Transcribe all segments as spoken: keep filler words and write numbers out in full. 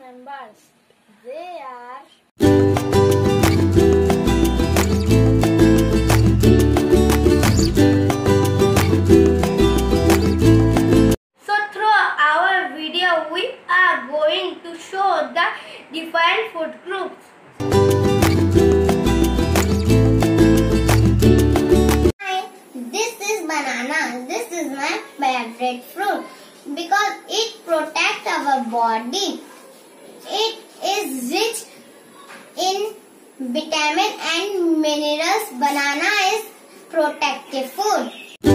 members. They are so through our video we are going to show the different food groups. Hi, this is banana. This is my favorite fruit because it protects our body. It is rich in vitamin and minerals. Banana is protective food.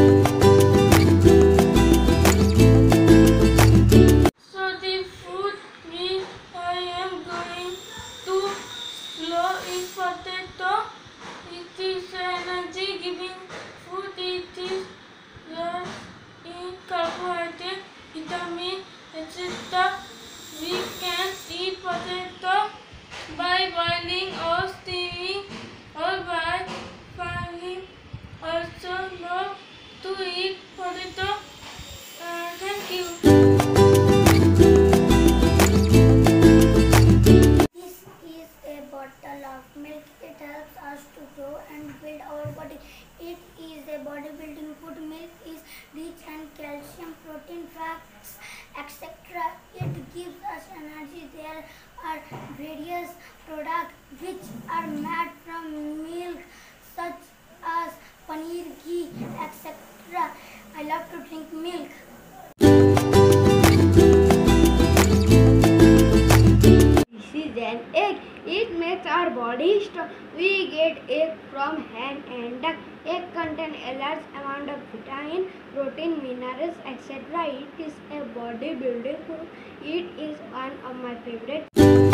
So the food which I am going to slow is potato. It is energy giving food. It is rich in carbohydrate, vitamin, et cetera. We can eat potato by boiling or steaming or by frying. Also love to eat potato. Uh, thank you. This is a bottle of milk. It helps us to grow and build our body. It is a bodybuilding food. Milk is rich in calcium, protein, fats, et cetera. It gives us energy. There are various products which are made from milk, such as paneer, ghee, et cetera. I love to drink milk. This is an egg. It makes our body strong. We get egg from hen and duck. Egg contains a large amount of vitamin, protein, minerals, et cetera. It is a bodybuilding food. It is one of my favorite.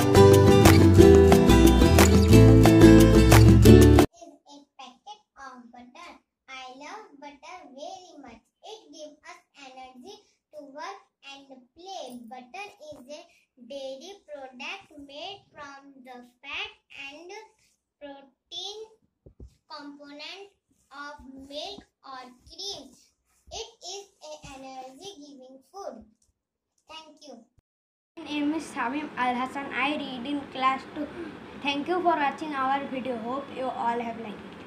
Is a packet of butter. I love butter very much. It gives us energy to work and play. Butter is a dairy product made from the fat and protein component of milk or cream. It is an energy giving food. Thank you. My name is Samim Al Hassan. I read in class two. Thank you for watching our video. Hope you all have liked it.